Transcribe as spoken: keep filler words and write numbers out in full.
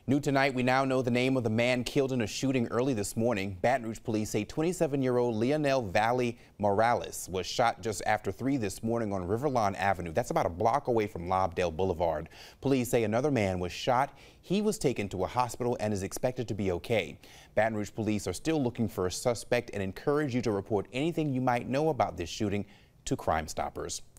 New tonight, we now know the name of the man killed in a shooting early this morning. Baton Rouge police say twenty-seven-year-old Leonel Valley Morales was shot just after three this morning on Riverlawn Avenue. That's about a block away from Lobdell Boulevard. Police say another man was shot. He was taken to a hospital and is expected to be okay. Baton Rouge police are still looking for a suspect and encourage you to report anything you might know about this shooting to Crime Stoppers.